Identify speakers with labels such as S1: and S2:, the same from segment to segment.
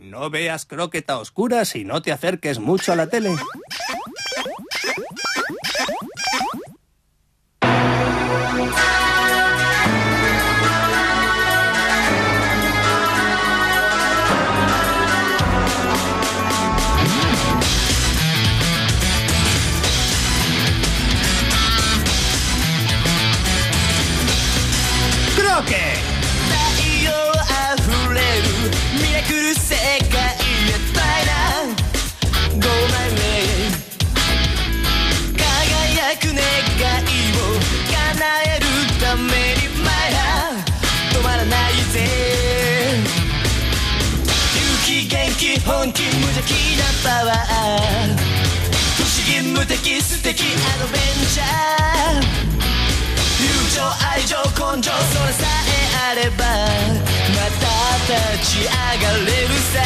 S1: No veas Croqueta a oscuras y no te acerques mucho a la tele. ¡Croque!
S2: 本気無邪気なパワー不思議無敵素敵アドベンチャー友情愛情根性それさえあればまた立ち上がれるさ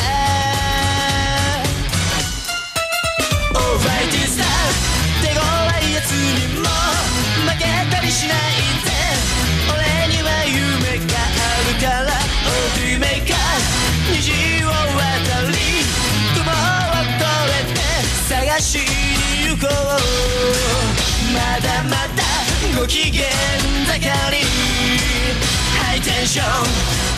S2: Alright is that 手強いやつにも負けたりしないぜ俺には夢があるから Oh Dreammaker 虹を渡り雲を越えて探しに行こうまだまだご機嫌盛りハイテンション